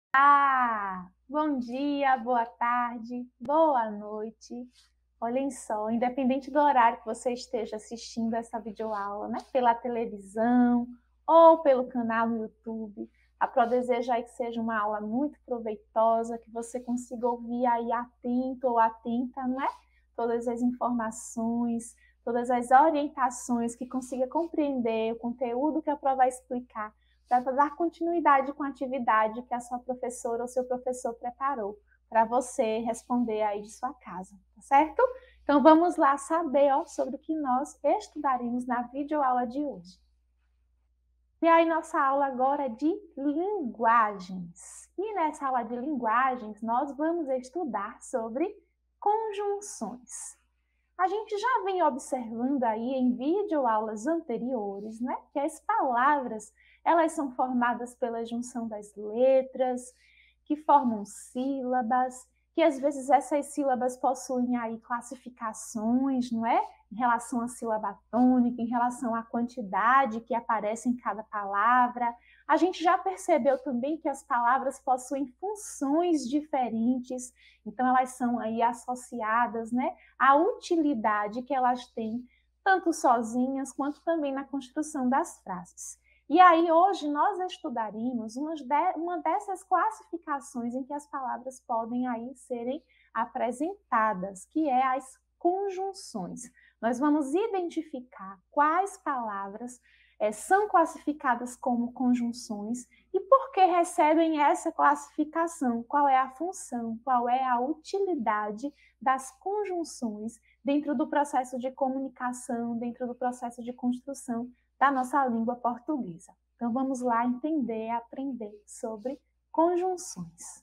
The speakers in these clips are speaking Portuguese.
Bom dia, boa tarde, boa noite. Olhem só, independente do horário que você esteja assistindo essa videoaula, né, pela televisão ou pelo canal no YouTube, a Pro deseja aí que seja uma aula muito proveitosa, que você consiga ouvir aí atento ou atenta, não é? Todas as informações, todas as orientações, que consiga compreender o conteúdo que a Pro vai explicar para dar continuidade com a atividade que a sua professora ou seu professor preparou para você responder aí de sua casa, tá certo? Então vamos lá saber sobre o que nós estudaremos na videoaula de hoje. E aí nossa aula agora é de linguagens. E nessa aula de linguagens nós vamos estudar sobre conjunções. A gente já vem observando aí em videoaulas anteriores, né, que as palavras, elas são formadas pela junção das letras, que formam sílabas, que às vezes essas sílabas possuem aí classificações, não é? Em relação à sílaba tônica, em relação à quantidade que aparece em cada palavra. A gente já percebeu também que as palavras possuem funções diferentes, então elas são aí associadas, né, à utilidade que elas têm, tanto sozinhas quanto também na construção das frases. E aí, hoje, nós estudaremos uma dessas classificações em que as palavras podem aí serem apresentadas, que é as conjunções. Nós vamos identificar quais palavras são classificadas como conjunções e por que recebem essa classificação, qual é a função, qual é a utilidade das conjunções dentro do processo de comunicação, dentro do processo de construção da nossa língua portuguesa. Então vamos lá entender, aprender sobre conjunções.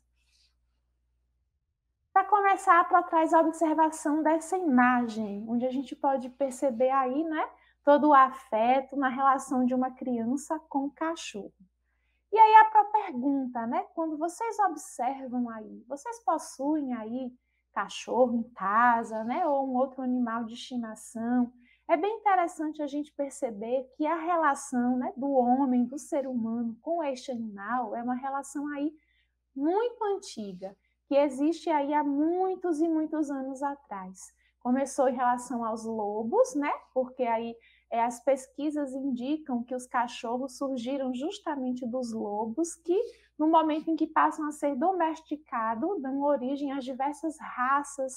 Para começar, para trás a observação dessa imagem, onde a gente pode perceber aí, né, todo o afeto na relação de uma criança com o cachorro. E aí a pergunta, né, quando vocês observam aí, vocês possuem aí cachorro em casa, né, ou um outro animal de estimação? É bem interessante a gente perceber que a relação, né, do homem, do ser humano com este animal é uma relação aí muito antiga, que existe aí há muitos e muitos anos atrás. Começou em relação aos lobos, né? Porque aí as pesquisas indicam que os cachorros surgiram justamente dos lobos, que no momento em que passam a ser domesticados, dão origem às diversas raças,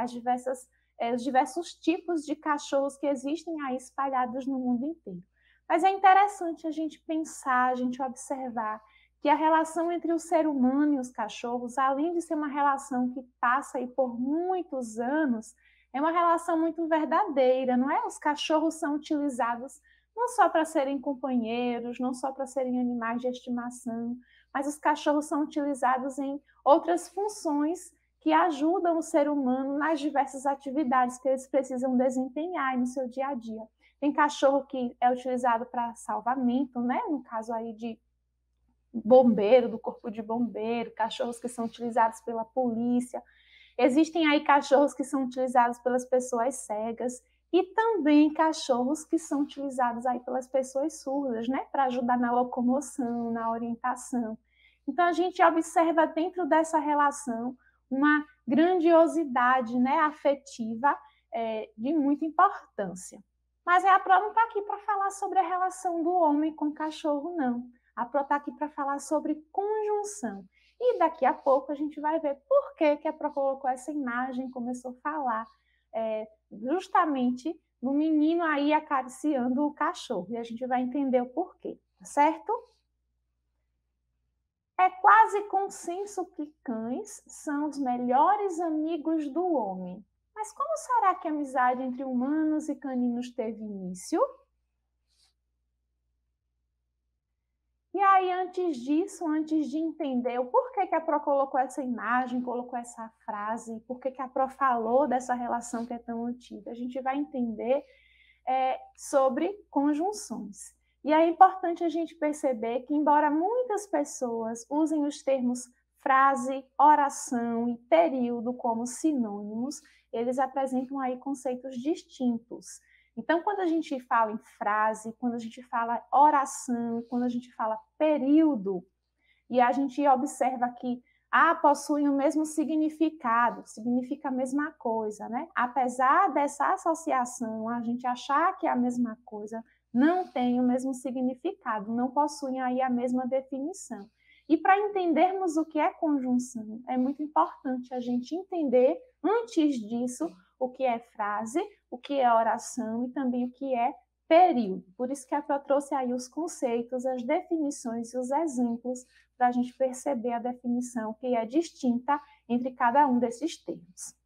os diversos tipos de cachorros que existem aí espalhados no mundo inteiro. Mas é interessante a gente pensar, a gente observar que a relação entre o ser humano e os cachorros, além de ser uma relação que passa aí por muitos anos, é uma relação muito verdadeira, não é? Os cachorros são utilizados não só para serem companheiros, não só para serem animais de estimação, mas os cachorros são utilizados em outras funções que ajudam o ser humano nas diversas atividades que eles precisam desempenhar no seu dia a dia. Tem cachorro que é utilizado para salvamento, né? No caso aí de bombeiro, do corpo de bombeiro, cachorros que são utilizados pela polícia. Existem aí cachorros que são utilizados pelas pessoas cegas e também cachorros que são utilizados aí pelas pessoas surdas, né, para ajudar na locomoção, na orientação. Então a gente observa dentro dessa relação uma grandiosidade, né, afetiva de muita importância. Mas a Pro não está aqui para falar sobre a relação do homem com o cachorro, não. A Pro está aqui para falar sobre conjunção. E daqui a pouco a gente vai ver por que, que a Pro colocou essa imagem, começou a falar justamente no menino aí acariciando o cachorro. E a gente vai entender o porquê, tá certo? É quase consenso que cães são os melhores amigos do homem. Mas como será que a amizade entre humanos e caninos teve início? E aí, antes disso, antes de entender o porquê que a Pro colocou essa imagem, colocou essa frase, porquê que a Pro falou dessa relação que é tão antiga, a gente vai entender sobre conjunções. E é importante a gente perceber que, embora muitas pessoas usem os termos frase, oração e período como sinônimos, eles apresentam aí conceitos distintos. Então, quando a gente fala em frase, quando a gente fala oração, quando a gente fala período, e a gente observa que possuem o mesmo significado, significa a mesma coisa, né? Apesar dessa associação, a gente achar que é a mesma coisa, não tem o mesmo significado, não possuem aí a mesma definição. E para entendermos o que é conjunção, é muito importante a gente entender, antes disso, o que é frase, o que é oração e também o que é período. Por isso que a Pro trouxe aí os conceitos, as definições e os exemplos para a gente perceber a definição que é distinta entre cada um desses termos.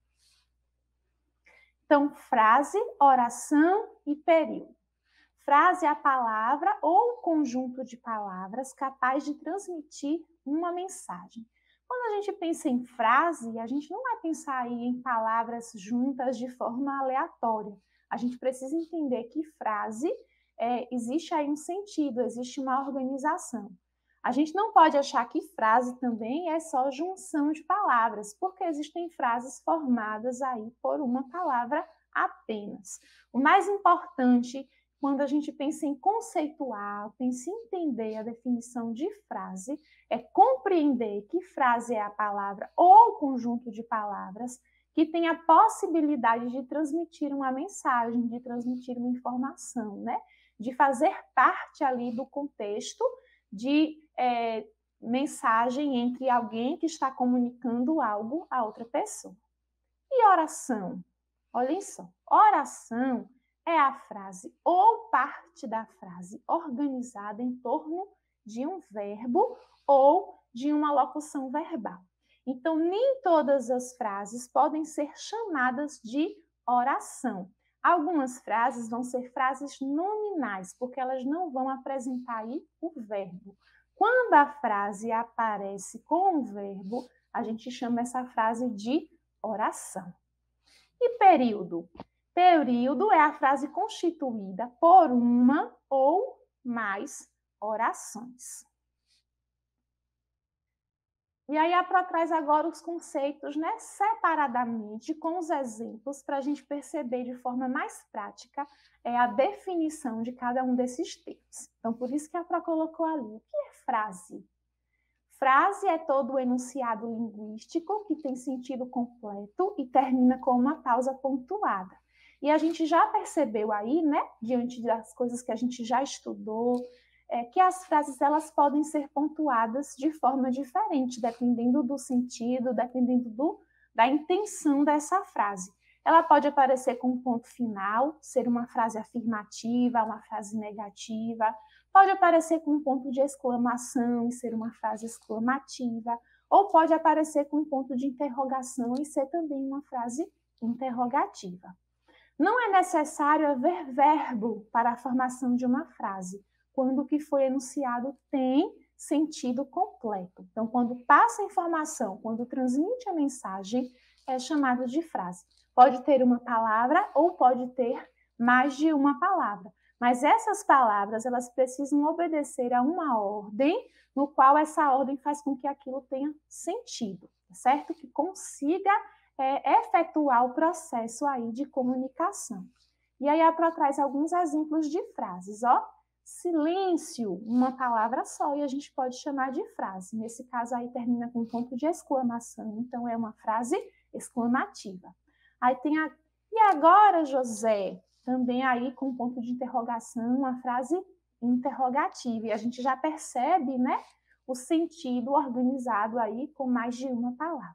Então, frase, oração e período. Frase é a palavra ou um conjunto de palavras capaz de transmitir uma mensagem. Quando a gente pensa em frase, a gente não vai pensar aí em palavras juntas de forma aleatória. A gente precisa entender que frase existe aí um sentido, existe uma organização. A gente não pode achar que frase também é só junção de palavras, porque existem frases formadas aí por uma palavra apenas. O mais importante, quando a gente pensa em conceituar, pensa em entender a definição de frase, é compreender que frase é a palavra ou conjunto de palavras que tem a possibilidade de transmitir uma mensagem, de transmitir uma informação, né? De fazer parte ali do contexto de mensagem entre alguém que está comunicando algo a outra pessoa. E oração? Olhem só, oração é a frase ou parte da frase organizada em torno de um verbo ou de uma locução verbal. Então, nem todas as frases podem ser chamadas de oração. Algumas frases vão ser frases nominais, porque elas não vão apresentar aí o verbo. Quando a frase aparece com o verbo, a gente chama essa frase de oração. E período? Período é a frase constituída por uma ou mais orações. E aí a Pro traz agora os conceitos, né, separadamente, com os exemplos, para a gente perceber de forma mais prática a definição de cada um desses termos. Então, por isso que a Pro colocou ali. O que é frase? Frase é todo o enunciado linguístico que tem sentido completo e termina com uma pausa pontuada. E a gente já percebeu aí, né, diante das coisas que a gente já estudou, que as frases elas podem ser pontuadas de forma diferente, dependendo do sentido, dependendo da intenção dessa frase. Ela pode aparecer com um ponto final, ser uma frase afirmativa, uma frase negativa, pode aparecer com um ponto de exclamação e ser uma frase exclamativa, ou pode aparecer com um ponto de interrogação e ser também uma frase interrogativa. Não é necessário haver verbo para a formação de uma frase, quando o que foi enunciado tem sentido completo. Então, quando passa a informação, quando transmite a mensagem, é chamado de frase. Pode ter uma palavra ou pode ter mais de uma palavra. Mas essas palavras, elas precisam obedecer a uma ordem, no qual essa ordem faz com que aquilo tenha sentido, certo? Que consiga efetuar o processo aí de comunicação. E aí a Pro traz alguns exemplos de frases, ó. Silêncio, uma palavra só, e a gente pode chamar de frase. Nesse caso aí termina com um ponto de exclamação, então é uma frase exclamativa. Aí tem e agora, José? Também aí com um ponto de interrogação, uma frase interrogativa. E a gente já percebe, né, o sentido organizado aí com mais de uma palavra.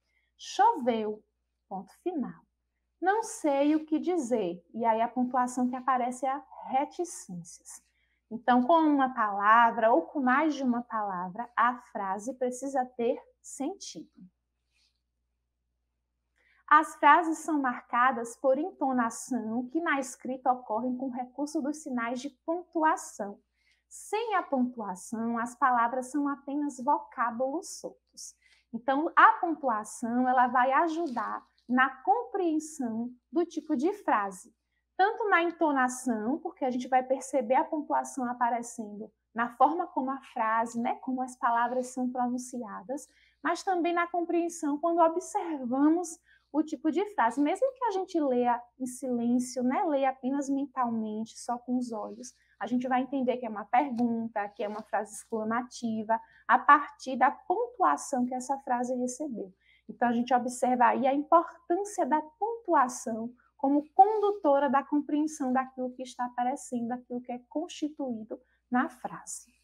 Choveu, ponto final. Não sei o que dizer. E aí a pontuação que aparece é a reticências. Então, com uma palavra ou com mais de uma palavra, a frase precisa ter sentido. As frases são marcadas por entonação, que na escrita ocorrem com recurso dos sinais de pontuação. Sem a pontuação, as palavras são apenas vocábulos soltos. Então, a pontuação ela vai ajudar na compreensão do tipo de frase. Tanto na entonação, porque a gente vai perceber a pontuação aparecendo na forma como a frase, né, como as palavras são pronunciadas, mas também na compreensão quando observamos o tipo de frase. Mesmo que a gente leia em silêncio, né, leia apenas mentalmente, só com os olhos, a gente vai entender que é uma pergunta, que é uma frase exclamativa, a partir da pontuação que essa frase recebeu. Então, a gente observa aí a importância da pontuação como condutora da compreensão daquilo que está aparecendo, daquilo que é constituído na frase.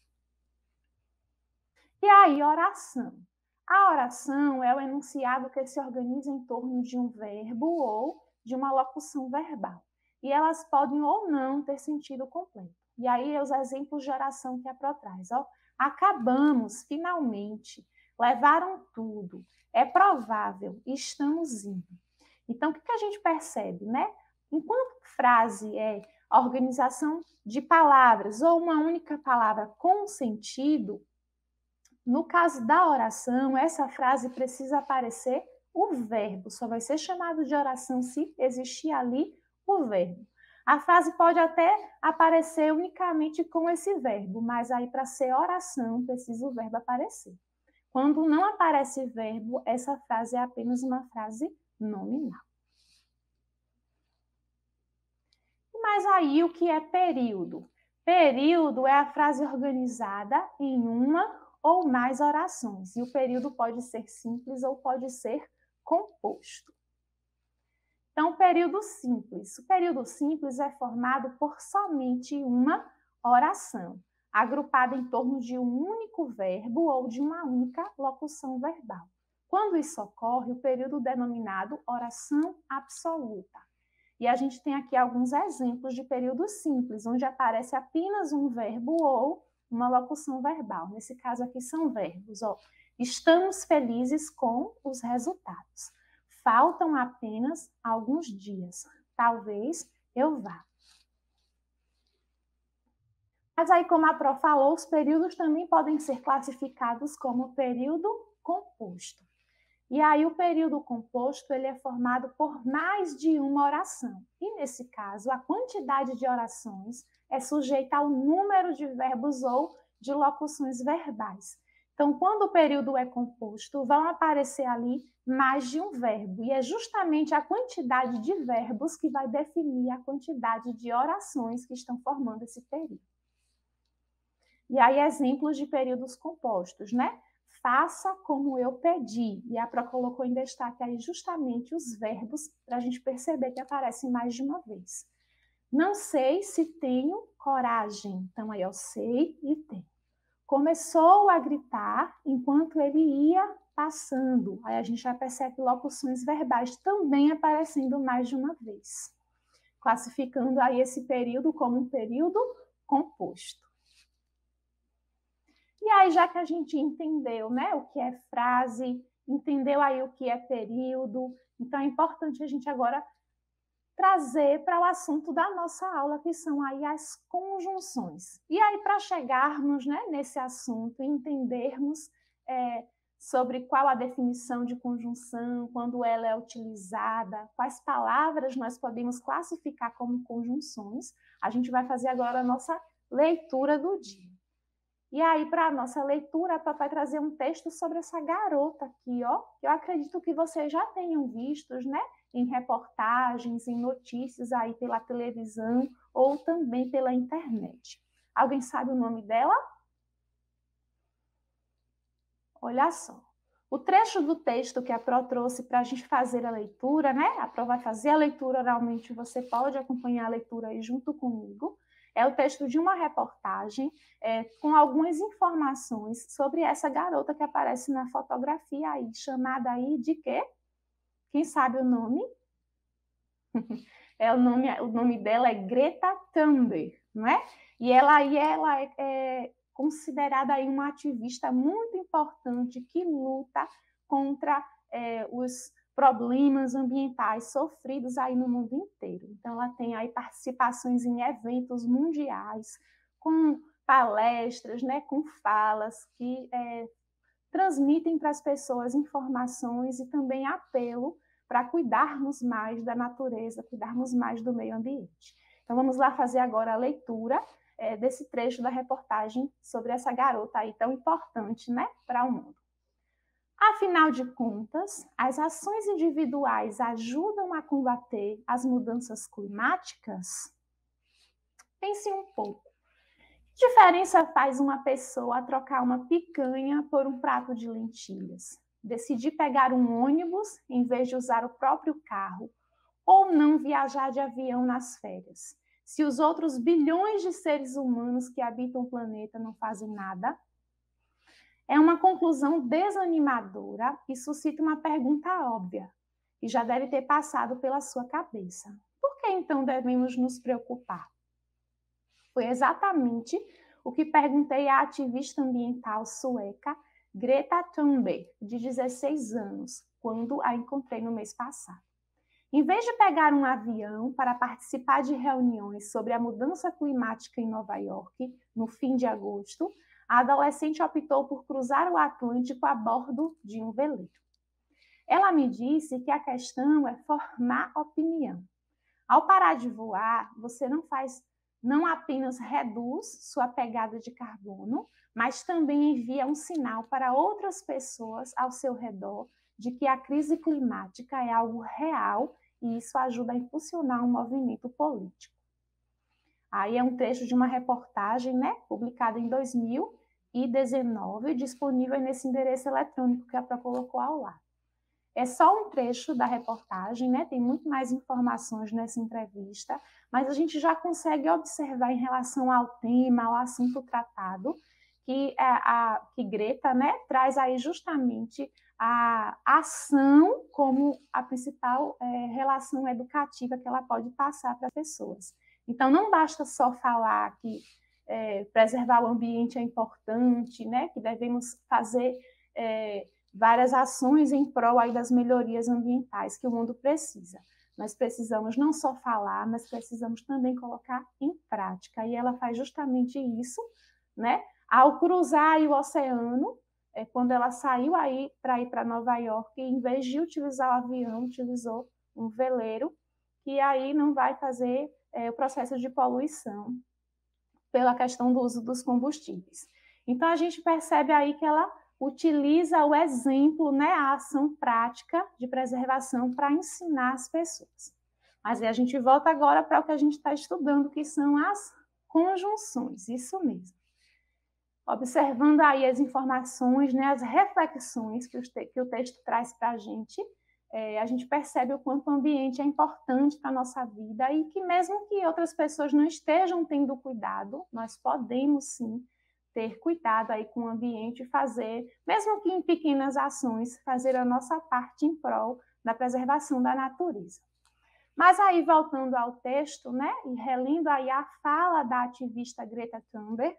E aí, oração. A oração é o enunciado que se organiza em torno de um verbo ou de uma locução verbal. E elas podem ou não ter sentido completo. E aí, os exemplos de oração que a Pro traz. Ó, acabamos, finalmente, levaram tudo, é provável, estamos indo. Então, o que a gente percebe, né? Enquanto frase é a organização de palavras ou uma única palavra com sentido, no caso da oração, essa frase precisa aparecer o verbo, só vai ser chamado de oração se existir ali o verbo. A frase pode até aparecer unicamente com esse verbo, mas aí para ser oração precisa o verbo aparecer. Quando não aparece verbo, essa frase é apenas uma frase nominal. Mas aí o que é período? Período é a frase organizada em uma ou mais orações. E o período pode ser simples ou pode ser composto. Então, período simples. O período simples é formado por somente uma oração, agrupada em torno de um único verbo ou de uma única locução verbal. Quando isso ocorre, o período denominado oração absoluta. E a gente tem aqui alguns exemplos de período simples, onde aparece apenas um verbo ou uma locução verbal. Nesse caso aqui são verbos. Ó. Estamos felizes com os resultados. Faltam apenas alguns dias. Talvez eu vá. Mas aí, como a Pro falou, os períodos também podem ser classificados como período composto. E aí o período composto ele é formado por mais de uma oração. E nesse caso, a quantidade de orações é sujeita ao número de verbos ou de locuções verbais. Então, quando o período é composto, vão aparecer ali mais de um verbo. E é justamente a quantidade de verbos que vai definir a quantidade de orações que estão formando esse período. E aí, exemplos de períodos compostos, né? Faça como eu pedi. E a Pro colocou em destaque aí justamente os verbos para a gente perceber que aparecem mais de uma vez. Não sei se tenho coragem. Então, aí eu sei e tenho. Começou a gritar enquanto ele ia passando. Aí a gente já percebe locuções verbais também aparecendo mais de uma vez. Classificando aí esse período como um período composto. E aí, já que a gente entendeu, né, o que é frase, entendeu aí o que é período, então é importante a gente agora trazer para o assunto da nossa aula, que são aí as conjunções. E aí, para chegarmos, né, nesse assunto e entendermos sobre qual a definição de conjunção, quando ela é utilizada, quais palavras nós podemos classificar como conjunções, a gente vai fazer agora a nossa leitura do dia. E aí, para a nossa leitura, a papai trazer um texto sobre essa garota aqui, ó. Eu acredito que vocês já tenham visto, né? Em reportagens, em notícias aí pela televisão ou também pela internet. Alguém sabe o nome dela? Olha só. O trecho do texto que a Pro trouxe para a gente fazer a leitura, né? A Pro vai fazer a leitura oralmente, você pode acompanhar a leitura aí junto comigo. É o texto de uma reportagem com algumas informações sobre essa garota que aparece na fotografia aí, chamada aí de quê? Quem sabe o nome? O nome dela é Greta Thunberg, não é? E ela é considerada aí uma ativista muito importante que luta contra os problemas ambientais sofridos aí no mundo inteiro. Então, ela tem aí participações em eventos mundiais, com palestras, né, com falas que transmitem para as pessoas informações e também apelo para cuidarmos mais da natureza, cuidarmos mais do meio ambiente. Então, vamos lá fazer agora a leitura desse trecho da reportagem sobre essa garota aí tão importante, né, para o mundo. Afinal de contas, as ações individuais ajudam a combater as mudanças climáticas? Pense um pouco. Que diferença faz uma pessoa trocar uma picanha por um prato de lentilhas? Decidir pegar um ônibus em vez de usar o próprio carro? Ou não viajar de avião nas férias? Se os outros bilhões de seres humanos que habitam o planeta não fazem nada? É uma conclusão desanimadora e suscita uma pergunta óbvia, e já deve ter passado pela sua cabeça. Por que então devemos nos preocupar? Foi exatamente o que perguntei à ativista ambiental sueca Greta Thunberg, de 16 anos, quando a encontrei no mês passado. Em vez de pegar um avião para participar de reuniões sobre a mudança climática em Nova York, no fim de agosto, a adolescente optou por cruzar o Atlântico a bordo de um veleiro. Ela me disse que a questão é formar opinião. Ao parar de voar, você não apenas reduz sua pegada de carbono, mas também envia um sinal para outras pessoas ao seu redor de que a crise climática é algo real e isso ajuda a impulsionar um movimento político. Aí é um trecho de uma reportagem, né, publicada em 2019, disponível nesse endereço eletrônico que a Pro colocou ao lado. É só um trecho da reportagem, né? Tem muito mais informações nessa entrevista, mas a gente já consegue observar em relação ao tema, ao assunto tratado, que Greta, né, traz aí justamente a ação como a principal relação educativa que ela pode passar para as pessoas. Então, não basta só falar que preservar o ambiente é importante, né, que devemos fazer várias ações em prol aí das melhorias ambientais que o mundo precisa. Nós precisamos não só falar, mas precisamos também colocar em prática. E ela faz justamente isso, né? Ao cruzar aí o oceano, quando ela saiu aí para ir para Nova York, em vez de utilizar o avião, utilizou um veleiro, que aí não vai fazer o processo de poluição pela questão do uso dos combustíveis. Então, a gente percebe aí que ela utiliza o exemplo, né, a ação prática de preservação para ensinar as pessoas. Mas aí a gente volta agora para o que a gente está estudando, que são as conjunções, isso mesmo. Observando aí as informações, né, as reflexões que o texto traz para a gente percebe o quanto o ambiente é importante para a nossa vida e que mesmo que outras pessoas não estejam tendo cuidado, nós podemos sim ter cuidado aí com o ambiente e fazer, mesmo que em pequenas ações, fazer a nossa parte em prol da preservação da natureza. Mas aí, voltando ao texto, né, e relendo aí a fala da ativista Greta Thunberg,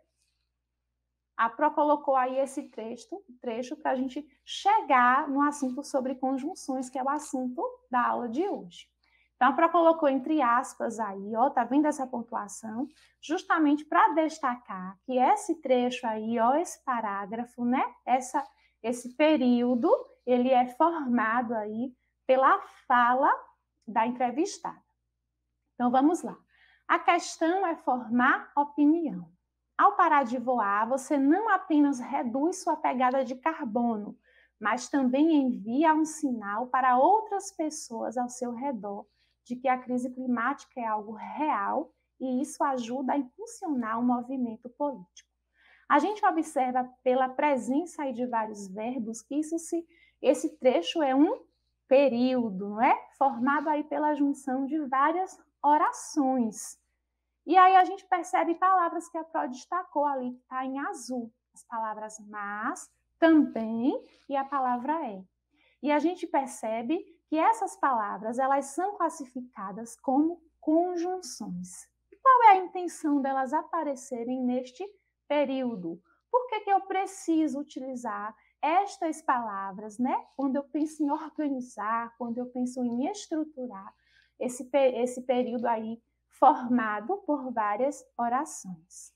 a Pro colocou aí esse trecho para a gente chegar no assunto sobre conjunções, que é o assunto da aula de hoje. Então, a Pro colocou entre aspas aí, ó, tá vendo essa pontuação? Justamente para destacar que esse trecho aí, ó, esse parágrafo, né, esse período, ele é formado aí pela fala da entrevistada. Então, vamos lá. A questão é formar opinião. Ao parar de voar, você não apenas reduz sua pegada de carbono, mas também envia um sinal para outras pessoas ao seu redor de que a crise climática é algo real e isso ajuda a impulsionar um movimento político. A gente observa pela presença aí de vários verbos que esse trecho é um período, não é? Formado aí pela junção de várias orações. E aí a gente percebe palavras que a Pro destacou ali, que está em azul. As palavras mas, também e a palavra é. E a gente percebe que essas palavras, elas são classificadas como conjunções. E qual é a intenção delas aparecerem neste período? Por que eu preciso utilizar estas palavras, né? Quando eu penso em organizar, quando eu penso em estruturar esse período aí formado por várias orações.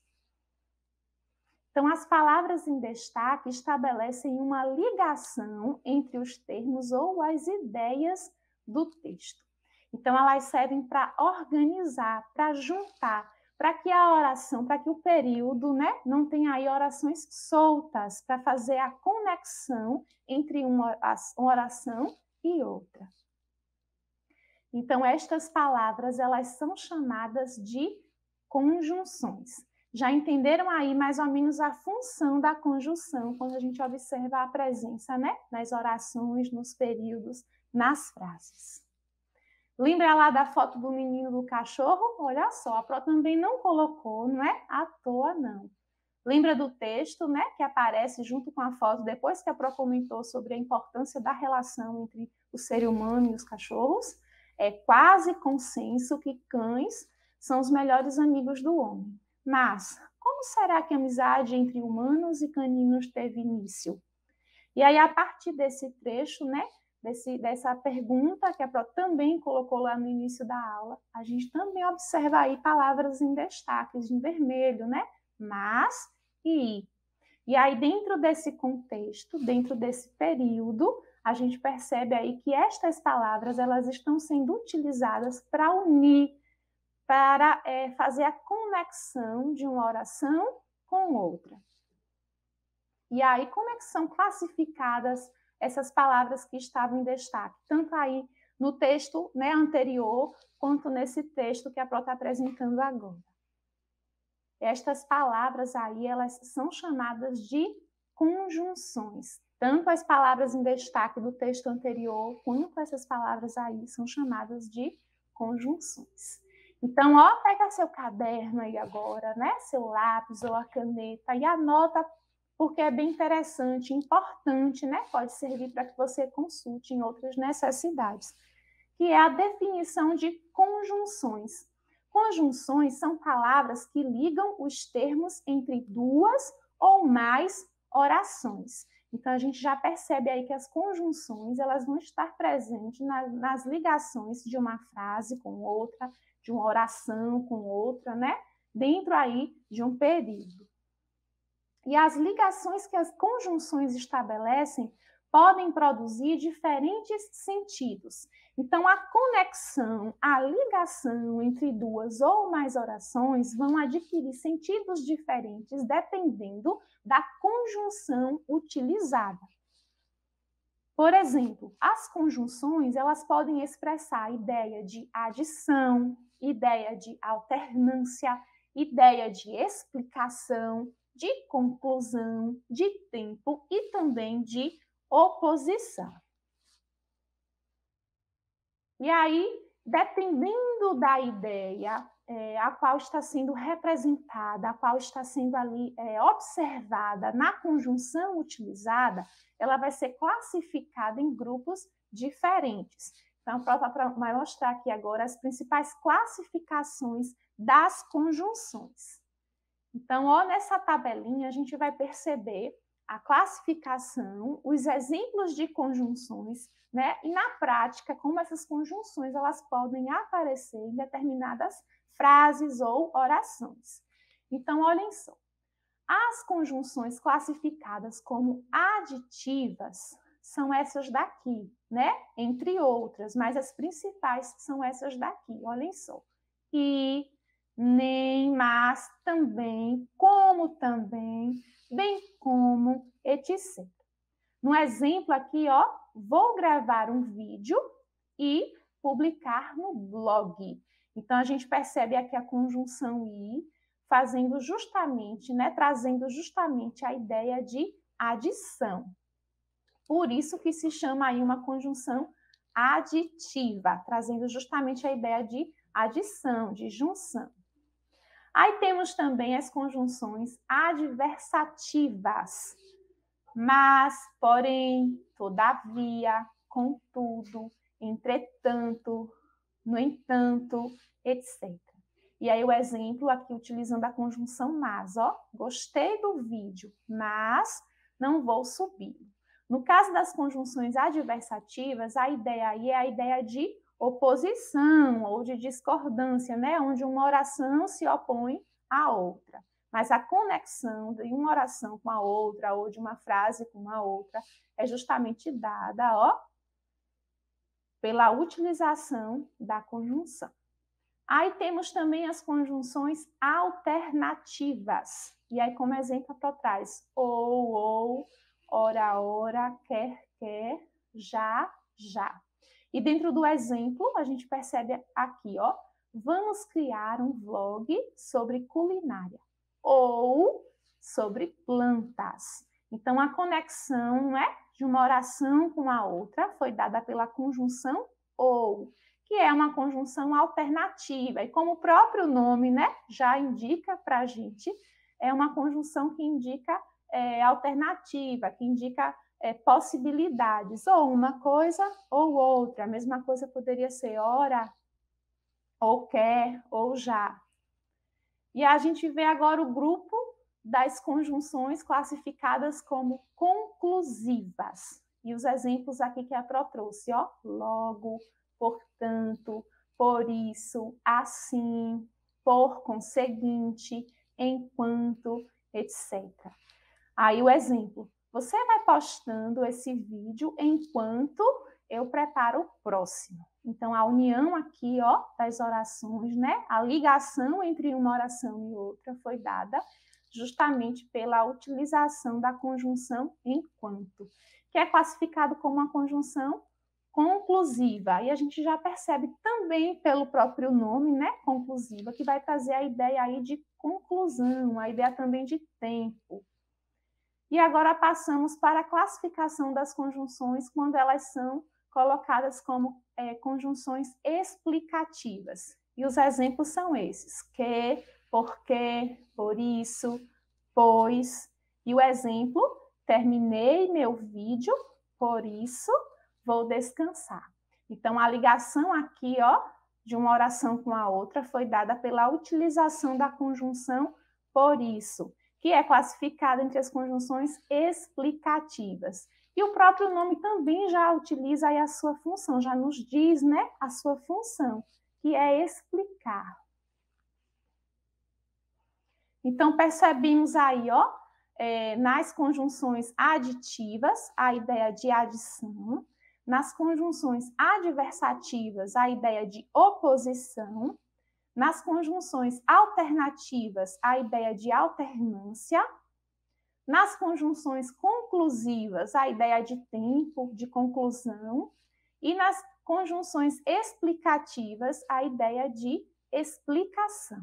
Então, as palavras em destaque estabelecem uma ligação entre os termos ou as ideias do texto. Então, elas servem para organizar, para juntar, para que a oração, para que o período, né, não tenha aí orações soltas, para fazer a conexão entre uma oração e outra. Então, estas palavras, elas são chamadas de conjunções. Já entenderam aí mais ou menos a função da conjunção quando a gente observa a presença, né, nas orações, nos períodos, nas frases. Lembra lá da foto do menino do cachorro? Olha só, a Pro também não colocou, não é à toa, não. Lembra do texto, né, que aparece junto com a foto, depois que a Pro comentou sobre a importância da relação entre o ser humano e os cachorros? É quase consenso que cães são os melhores amigos do homem. Mas como será que a amizade entre humanos e caninos teve início? E aí, a partir desse trecho, né, dessa pergunta que a Pro também colocou lá no início da aula, a gente também observa aí palavras em destaques, em vermelho, né? Mas e. E aí, dentro desse contexto, dentro desse período, a gente percebe aí que estas palavras, elas estão sendo utilizadas para unir, para fazer a conexão de uma oração com outra. E aí, como é que são classificadas essas palavras que estavam em destaque? Tanto aí no texto, né, anterior, quanto nesse texto que a Pro está apresentando agora. Estas palavras aí, elas são chamadas de conjunções. Tanto as palavras em destaque do texto anterior, quanto essas palavras aí são chamadas de conjunções. Então, ó, pega seu caderno aí agora, né, seu lápis ou a caneta e anota, porque é bem interessante, importante, né? Pode servir para que você consulte em outras necessidades, que é a definição de conjunções. Conjunções são palavras que ligam os termos entre duas ou mais orações. Então, a gente já percebe aí que as conjunções, elas vão estar presentes nas ligações de uma frase com outra, de uma oração com outra, né? Dentro aí de um período. E as ligações que as conjunções estabelecem podem produzir diferentes sentidos. Então, a conexão, a ligação entre duas ou mais orações vão adquirir sentidos diferentes dependendo da conjunção utilizada. Por exemplo, as conjunções, elas podem expressar a ideia de adição, ideia de alternância, ideia de explicação, de conclusão, de tempo e também de oposição. E aí, dependendo da ideia a qual está sendo representada, a qual está sendo ali observada na conjunção utilizada, ela vai ser classificada em grupos diferentes. Então, a Pro vai mostrar aqui agora as principais classificações das conjunções. Então, ó, nessa tabelinha, a gente vai perceber a classificação, os exemplos de conjunções, né? E na prática, como essas conjunções elas podem aparecer em determinadas frases ou orações. Então, olhem só. As conjunções classificadas como aditivas são essas daqui, né? Entre outras, mas as principais são essas daqui, olhem só. E, nem, mas, também, como também, bem como, etc. No exemplo aqui, ó, vou gravar um vídeo e publicar no blog. Então, a gente percebe aqui a conjunção e, fazendo justamente, né, trazendo justamente a ideia de adição. Por isso que se chama aí uma conjunção aditiva, trazendo justamente a ideia de adição, de junção. Aí temos também as conjunções adversativas. Mas, porém, todavia, contudo, entretanto, no entanto, etc. E aí o exemplo aqui utilizando a conjunção mas, ó, gostei do vídeo, mas não vou subir. No caso das conjunções adversativas, a ideia aí é a ideia de oposição ou de discordância, né? Onde uma oração se opõe à outra. Mas a conexão de uma oração com a outra ou de uma frase com a outra é justamente dada, ó, pela utilização da conjunção. Aí temos também as conjunções alternativas. E aí, como exemplo, a Pro traz ou, ora, ora, quer, já, já. E dentro do exemplo, a gente percebe aqui, ó, vamos criar um vlog sobre culinária ou sobre plantas. Então, a conexão, né, de uma oração com a outra foi dada pela conjunção ou, que é uma conjunção alternativa. E como o próprio nome, né, já indica para a gente, é uma conjunção que indica alternativa, que indica possibilidades, ou uma coisa ou outra. A mesma coisa poderia ser ora, ou quer, ou já. E a gente vê agora o grupo das conjunções classificadas como conclusivas. E os exemplos aqui que a Pro trouxe, ó, logo, portanto, por isso, assim, por conseguinte, enquanto, etc. Aí o exemplo, você vai postando esse vídeo enquanto eu preparo o próximo. Então, a união aqui, ó, das orações, né? A ligação entre uma oração e outra foi dada justamente pela utilização da conjunção enquanto, que é classificado como uma conjunção conclusiva. E a gente já percebe também pelo próprio nome, né? Conclusiva, que vai trazer a ideia aí de conclusão, a ideia também de tempo. E agora passamos para a classificação das conjunções quando elas são colocadas como conjunções explicativas. E os exemplos são esses: que, porque, por isso, pois. E o exemplo: terminei meu vídeo, por isso vou descansar. Então, a ligação aqui, ó, de uma oração com a outra foi dada pela utilização da conjunção por isso, que é classificada entre as conjunções explicativas. E o próprio nome também já utiliza aí a sua função, já nos diz, né, a sua função, que é explicar. Então, percebemos aí, ó, nas conjunções aditivas, a ideia de adição, nas conjunções adversativas, a ideia de oposição, nas conjunções alternativas, a ideia de alternância, nas conjunções conclusivas, a ideia de tempo, de conclusão, e nas conjunções explicativas, a ideia de explicação.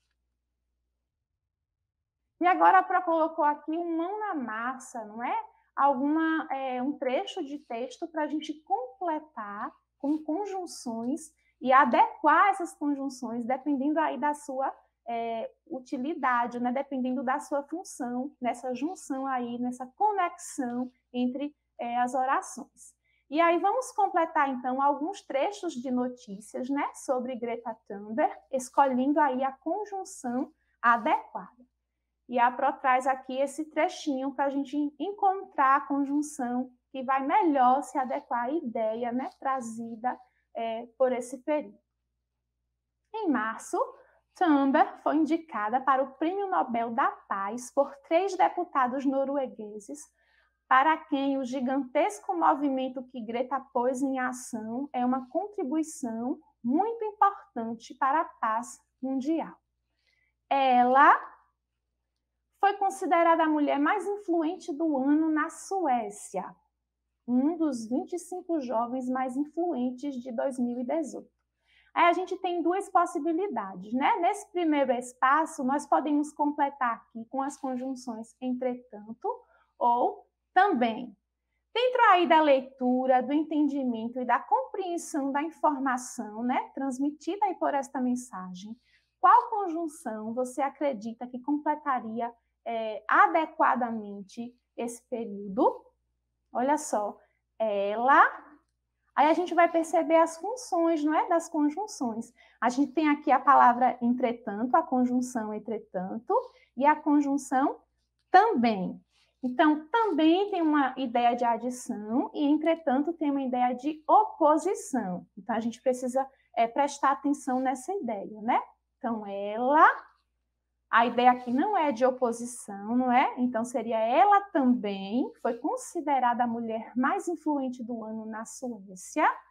E agora a Pro colocou aqui um mão na massa, não é? Um trecho de texto para a gente completar com conjunções e adequar essas conjunções, dependendo aí da sua utilidade, né? Dependendo da sua função, nessa junção aí, nessa conexão entre as orações. E aí vamos completar, então, alguns trechos de notícias, né, sobre Greta Thunberg, escolhendo aí a conjunção adequada. E a Pro traz aqui esse trechinho para a gente encontrar a conjunção que vai melhor se adequar à ideia, né, trazida por esse período. Em março, Thunberg foi indicada para o Prêmio Nobel da Paz por 3 deputados noruegueses, para quem o gigantesco movimento que Greta pôs em ação é uma contribuição muito importante para a paz mundial. Ela foi considerada a mulher mais influente do ano na Suécia, um dos 25 jovens mais influentes de 2018. Aí a gente tem 2 possibilidades, né? Nesse primeiro espaço, nós podemos completar aqui com as conjunções entretanto ou também. Dentro aí da leitura, do entendimento e da compreensão da informação, né, transmitida aí por esta mensagem, qual conjunção você acredita que completaria adequadamente esse período? Olha só, ela... Aí a gente vai perceber as funções, não é, das conjunções. A gente tem aqui a palavra entretanto, a conjunção entretanto, e a conjunção também. Então, também tem uma ideia de adição e, entretanto, tem uma ideia de oposição. Então, a gente precisa prestar atenção nessa ideia, né? Então, ela... A ideia aqui não é de oposição, não é? Então, seria ela também foi considerada a mulher mais influente do ano na Suécia.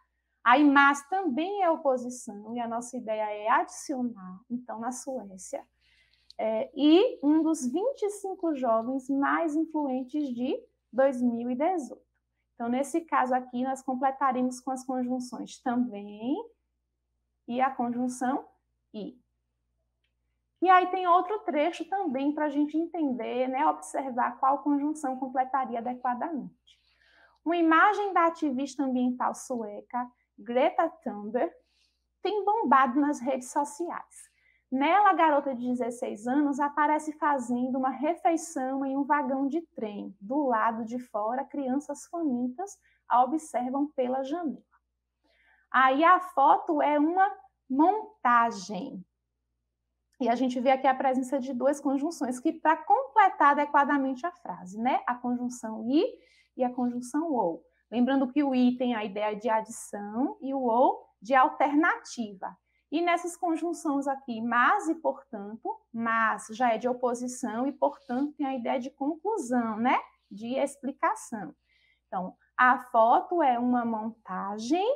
Aí mas também é oposição, e a nossa ideia é adicionar, então, na Suécia. E um dos 25 jovens mais influentes de 2018. Então, nesse caso aqui, nós completaremos com as conjunções também e a conjunção e. E aí tem outro trecho também para a gente entender, né, observar qual conjunção completaria adequadamente. Uma imagem da ativista ambiental sueca, Greta Thunberg, tem bombado nas redes sociais. Nela, a garota de 16 anos aparece fazendo uma refeição em um vagão de trem. Do lado de fora, crianças famintas a observam pela janela. Aí a foto é uma montagem. E a gente vê aqui a presença de duas conjunções que para completar adequadamente a frase, né? A conjunção e a conjunção ou. Lembrando que o i tem a ideia de adição e o ou de alternativa. E nessas conjunções aqui, mas e portanto, mas já é de oposição e portanto tem a ideia de conclusão, né? De explicação. Então, a foto é uma montagem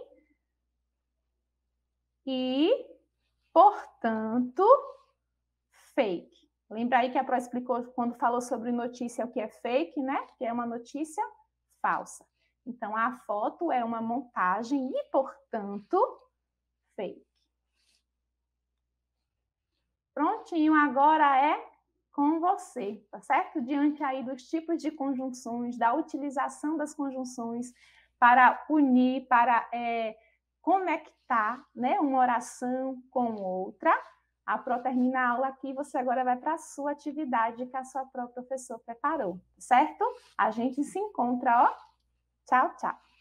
e, portanto, fake. Lembra aí que a Pro explicou quando falou sobre notícia o que é fake, né? Que é uma notícia falsa. Então, a foto é uma montagem e, portanto, fake. Prontinho, agora é com você, tá certo? Diante aí dos tipos de conjunções, da utilização das conjunções para unir, para conectar, né, uma oração com outra. A Pro termina a aula aqui, você agora vai para a sua atividade que a sua própria professora preparou, certo? A gente se encontra, ó. Tchau, tchau.